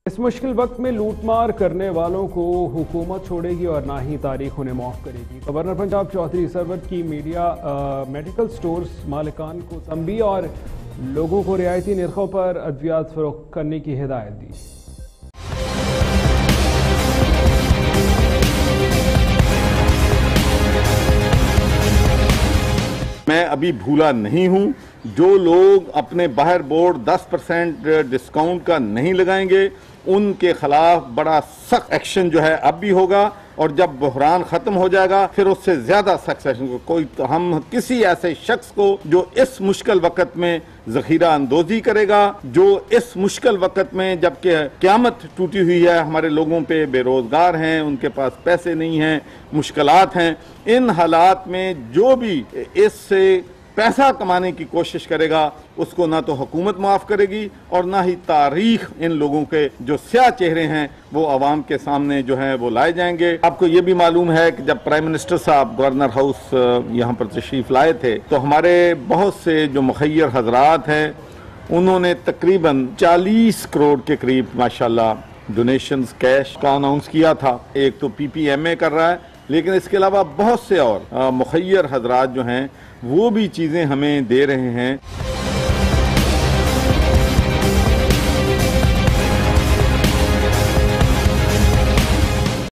इस मुश्किल वक्त में लूटमार करने वालों को हुकूमत छोड़ेगी और ना ही तारीख उन्हें माफ करेगी। गवर्नर पंजाब चौधरी सरवत की मेडिकल स्टोर्स मालिकान को तंबी और लोगों को रियायती निर्खों पर अद्वियात फरोख्त करने की हिदायत दी। मैं अभी भूला नहीं हूं, जो लोग अपने बाहर बोर्ड 10% डिस्काउंट का नहीं लगाएंगे उनके खिलाफ बड़ा सख्त एक्शन जो है अब भी होगा, और जब बहरान खत्म हो जाएगा फिर उससे ज्यादा सख्त एक्शन को कोई हम किसी ऐसे शख्स को जो इस मुश्किल वक्त में जखीरा अंदोजी करेगा, जो इस मुश्किल वक्त में जबकि क़यामत टूटी हुई है, हमारे लोगों पे बेरोजगार हैं, उनके पास पैसे नहीं हैं, मुश्किलात हैं, इन हालात में जो भी इससे पैसा कमाने की कोशिश करेगा उसको ना तो हुकूमत माफ करेगी और ना ही तारीख इन लोगों के जो स्याह चेहरे हैं वो अवाम के सामने जो है वो लाए जाएंगे। आपको ये भी मालूम है कि जब प्राइम मिनिस्टर साहब गवर्नर हाउस यहाँ पर तशरीफ लाए थे तो हमारे बहुत से जो मुखय्यर हजरात हैं उन्होंने तकरीबन 40 करोड़ के करीब माशाल्लाह डोनेशंस कैश का अनाउंस किया था। एक तो PPMA कर रहा है, लेकिन इसके अलावा बहुत से और मुखय्यर हजरात जो हैं वो भी चीज़ें हमें दे रहे हैं।